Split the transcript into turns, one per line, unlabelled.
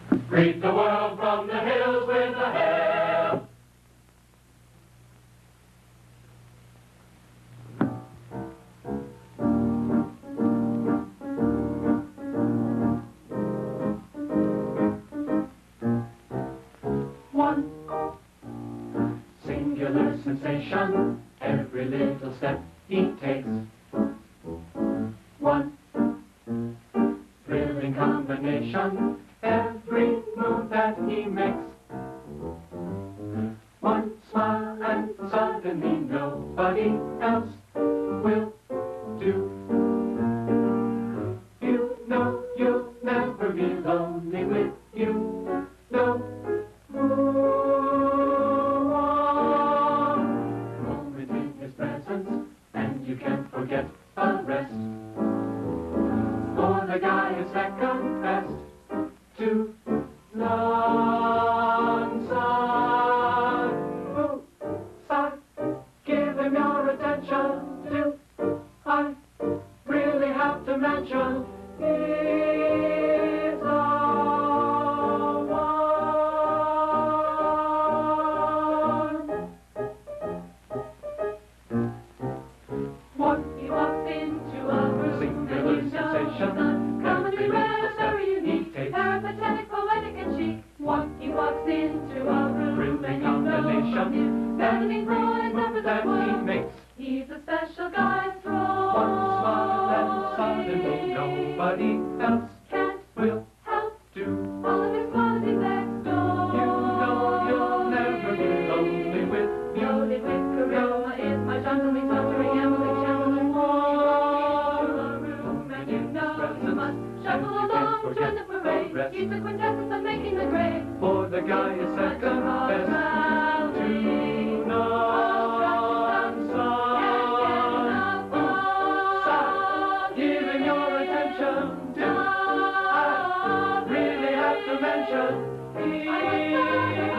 Greet the world from the hills with a hail. One singular sensation, every little step he takes. One thrilling combination, every move that he makes. One smile and suddenly nobody else will do. You know you'll never be lonely with you. No one moment in his presence, and you can't forget the rest. For the guy is second best to none. Side, give him your attention. Do I really have to mention he's the one.
He walks into a room,
Singular
and you know
sensation,
he's commonly
every
rare,
little step
very
he
unique,
takes.
peripatetic, poetic, and chic. He walks into a room,
Thrilling
and you know
combination,
his standing
every
boy is
move
never the
that he
one.
makes.
He's a special guy, strong.
One smile and suddenly nobody else
Can't
will
help
do.
all of his qualities extol.
You know you'll never be lonely with you.
Loaded with charisma is my jauntily sauntering, ambling, shambling one. Room, and you know you must shuffle along, join the parade. He's the quintessence of making the grade.
For the guy is second best to none. Give him your attention. Do I really have to mention?